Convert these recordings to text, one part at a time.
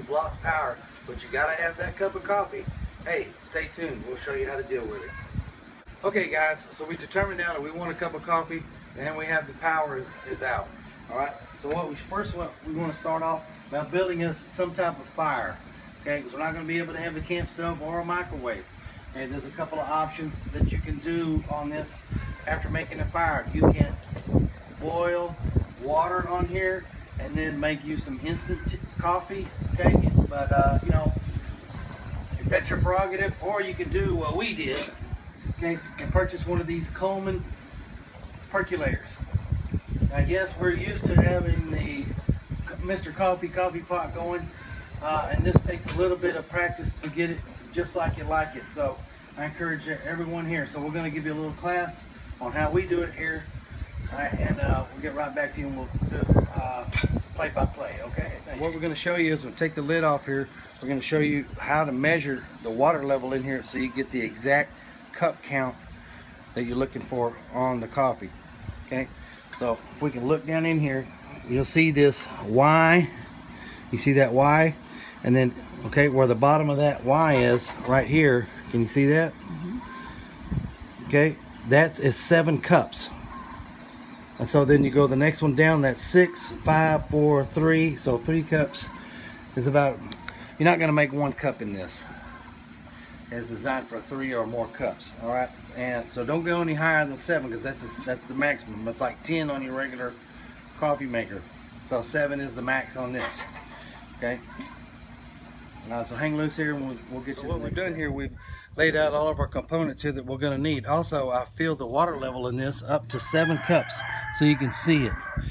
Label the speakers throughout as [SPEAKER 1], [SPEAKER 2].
[SPEAKER 1] you've lost power, but you gotta have that cup of coffee, hey, stay tuned. We'll show you how to deal with it. Okay guys, so we determined now that we want a cup of coffee and we have the power is out. Alright, so what we want to start off by building us some type of fire. Okay, because we're not going to be able to have the camp stove or a microwave. And there's a couple of options that you can do on this after making a fire. You can boil water on here and then make you some instant coffee. Okay, but you know, if that's your prerogative, or you can do what we did. Okay, and purchase one of these Coleman percolators. Now, yes, we're used to having the Mr. Coffee pot going, and this takes a little bit of practice to get it just like you like it. So I encourage everyone here. So we're going to give you a little class on how we do it here, and we'll get right back to you and we'll do it play by play. Okay. What we're going to show you is we'll take the lid off here. We're going to show you how to measure the water level in here so you get the exact cup count that you're looking for on the coffee. Okay, so if we can look down in here, you'll see this Y. You see that Y? And then, okay, where the bottom of that Y is, right here, can you see that? Okay, that is 7 cups. And so then you go the next one down, that's 6, 5, 4, 3. So 3 cups is about, you're not going to make 1 cup in this. It's designed for 3 or more cups. All right, and so don't go any higher than 7 because that's the maximum. It's like 10 on your regular coffee maker. So 7 is the max on this. Okay. So hang loose here, and we'll get to what we've done here. We've laid out all of our components here that we're going to need. Also, I filled the water level in this up to 7 cups, so you can see it.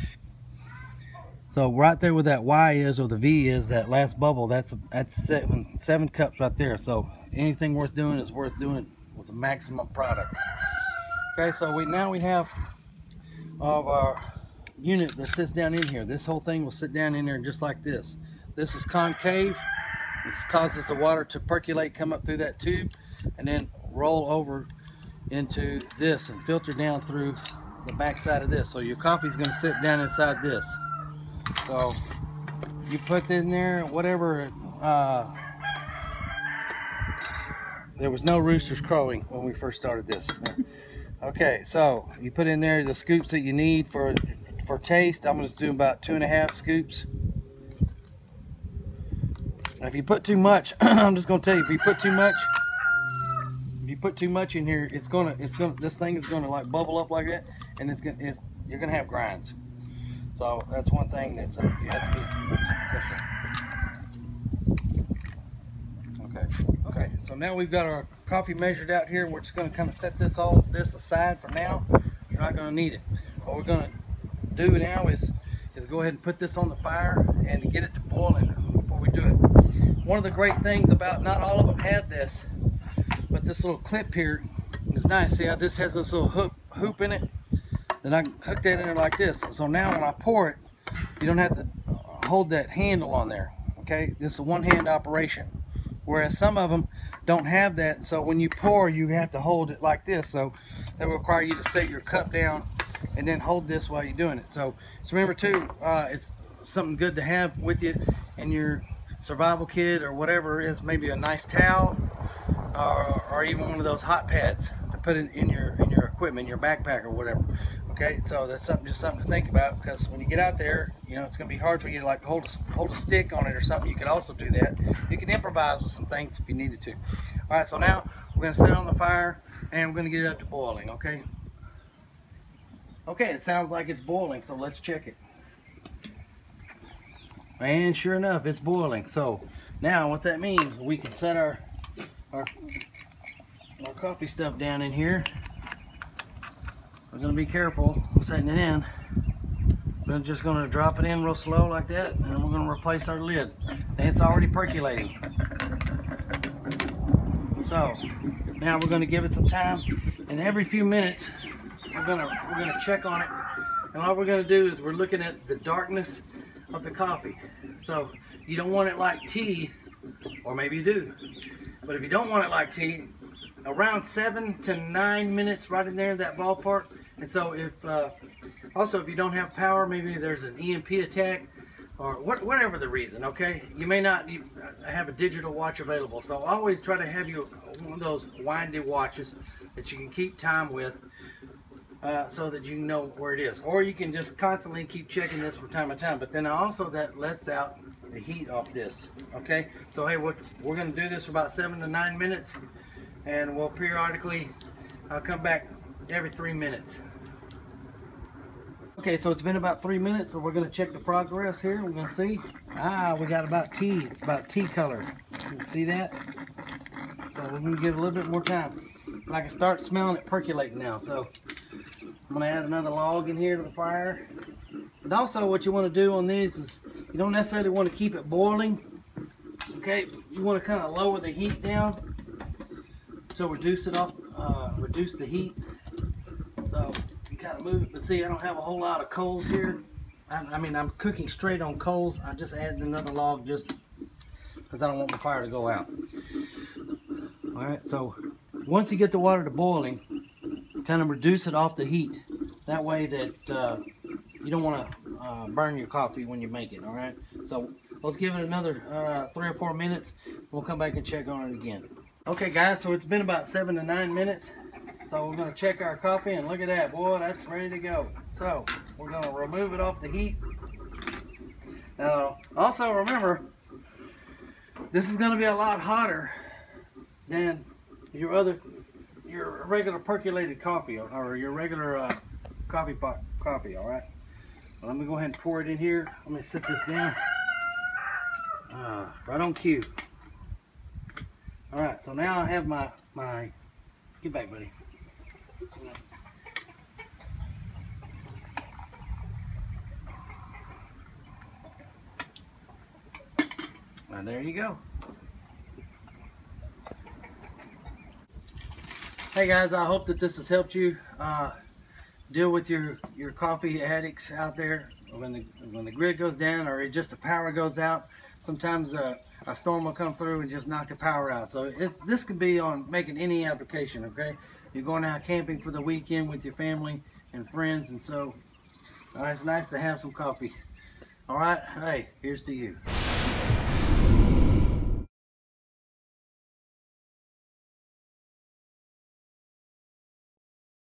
[SPEAKER 1] So right there where that Y is, or the V is, that last bubble, that's 7 cups right there. So anything worth doing is worth doing with the maximum product. Okay, so now we have all of our unit that sits down in here. This whole thing will sit down in there just like this. This is concave. This causes the water to percolate, come up through that tube, and then roll over into this and filter down through the back side of this. So your coffee is going to sit down inside this. So you put in there whatever. There was no roosters crowing when we first started this. Okay, so you put in there the scoops that you need for taste. I'm going to do about 2.5 scoops. Now, if you put too much, I'm just going to tell you, if you put too much in here, this thing is gonna like bubble up like that, and you're gonna have grinds. So that's one thing that's you have to be careful. Okay. So now we've got our coffee measured out here, and we're just gonna kind of set this aside for now. You're not gonna need it. What we're gonna do now is go ahead and put this on the fire and get it to boiling before we do it. One of the great things about, not all of them had this, but this little clip here is nice. See how this has this little hoop in it? Then I can hook that in there like this. So now when I pour it, you don't have to hold that handle on there. Okay, this is a one-hand operation. Whereas some of them don't have that, so when you pour, you have to hold it like this. So that will require you to set your cup down and then hold this while you're doing it. So remember too, it's something good to have with you in your survival kit or whatever it is. Maybe a nice towel, or even one of those hot pads to put in your equipment, your backpack or whatever. Okay, so that's just something to think about, because when you get out there, you know, it's going to be hard for you to like hold a stick on it or something. You could also do that. You can improvise with some things if you needed to. All right, so now we're going to set it on the fire and we're going to get it up to boiling. Okay. Okay, it sounds like it's boiling, so let's check it. And sure enough, it's boiling. So now what that means, we can set our coffee stuff down in here. We're going to be careful setting it in. We're just going to drop it in real slow like that, and then we're going to replace our lid. And it's already percolating. So now we're going to give it some time, and every few minutes we're going to check on it. And all we're going to do is we're looking at the darkness of the coffee. So you don't want it like tea, or maybe you do, but if you don't want it like tea, around 7 to 9 minutes, right in there, that ballpark. And so if also if you don't have power, maybe there's an EMP attack, or whatever the reason, okay? You may not have a digital watch available, so always try to have you one of those windy watches that you can keep time with, so that you know where it is. Or you can just constantly keep checking this from time to time, but then also that lets out the heat off this, okay? So hey, we're going to do this for about 7 to 9 minutes, and we'll periodically come back every 3 minutes. Okay, so it's been about 3 minutes, so we're going to check the progress here. We're going to see. We got about tea. It's about tea color. You can see that? So we're going to give it a little bit more time. But I can start smelling it percolating now. So I'm going to add another log in here to the fire. And also what you want to do on these is you don't necessarily want to keep it boiling. Okay, you want to kind of lower the heat down. So reduce it off, reduce the heat. So kind of move it, but see, I don't have a whole lot of coals here. I mean, I'm cooking straight on coals. I just added another log just because I don't want the fire to go out. All right, so once you get the water to boiling, kind of reduce it off the heat. That way that you don't want to burn your coffee when you make it. All right, so let's give it another 3 or 4 minutes. We'll come back and check on it again. Okay, guys, so it's been about 7 to 9 minutes. So we're going to check our coffee, and look at that, boy, that's ready to go. So we're going to remove it off the heat. Now, also remember, this is going to be a lot hotter than your regular percolated coffee, or your regular coffee pot coffee. All right. Well, let me go ahead and pour it in here. Let me set this down. Right on cue. All right. So now I have my get back, buddy. And there you go. Hey guys, I hope that this has helped you deal with your coffee addicts out there. When the grid goes down, or just the power goes out, sometimes a storm will come through and just knock the power out. So this could be on making any application. Okay, you're going out camping for the weekend with your family and friends, and so it's nice to have some coffee. All right, hey, here's to you.